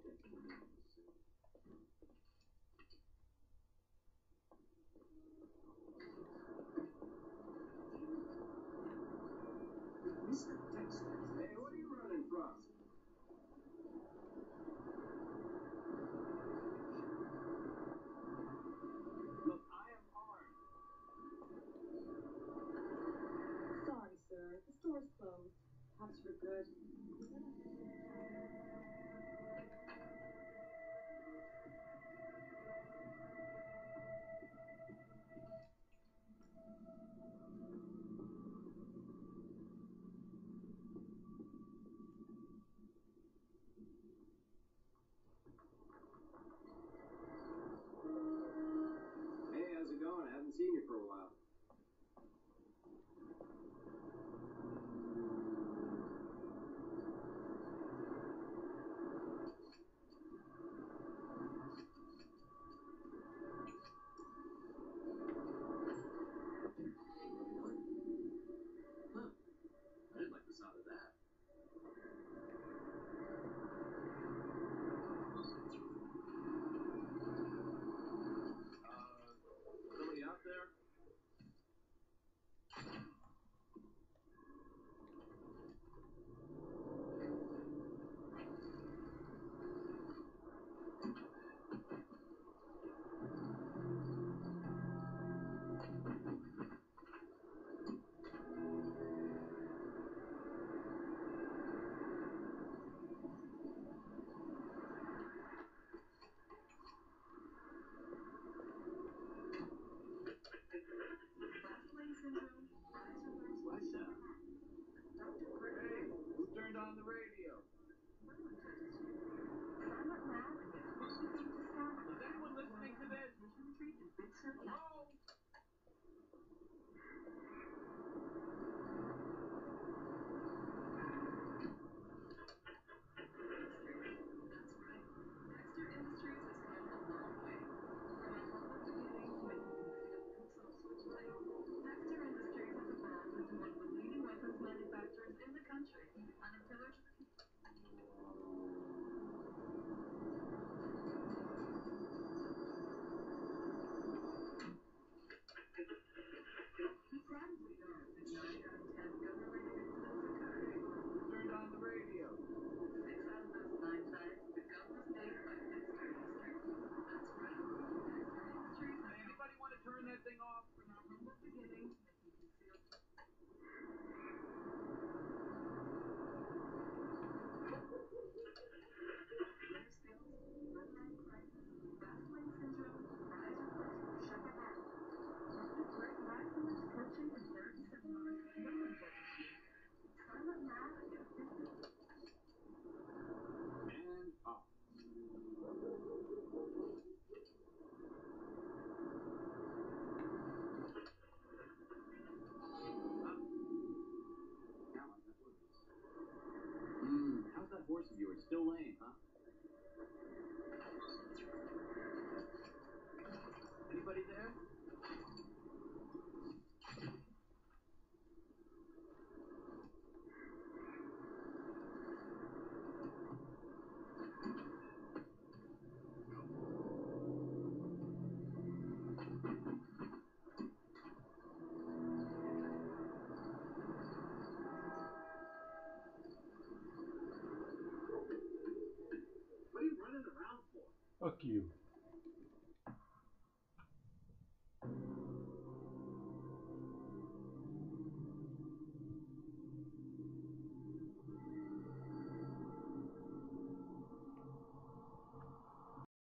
Mr. Dexter. Hey, what are you running from? Look, I am armed. Sorry, sir. The store's closed. Perhaps for good. Hey, how's it going? I haven't seen you for a while. Huh. I didn't like the sound of that. Somebody out there? What's up? Hey, who turned on the radio? Is anyone listening to this? Hello? Who turned on the radio? Hey, anybody want to turn that thing off? And off. How's that horse of yours? Still lame, huh? Anybody there? What are you running around for? Fuck you.